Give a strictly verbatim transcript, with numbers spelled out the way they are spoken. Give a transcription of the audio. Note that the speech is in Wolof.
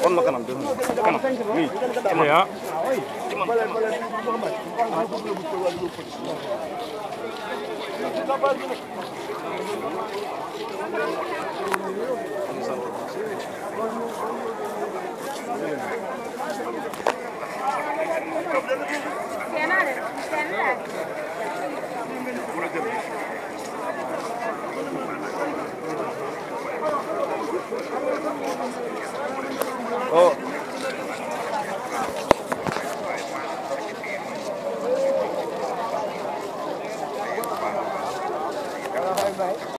wan ma kanam dégg nga kanam nii ci man ah ci man Thank you.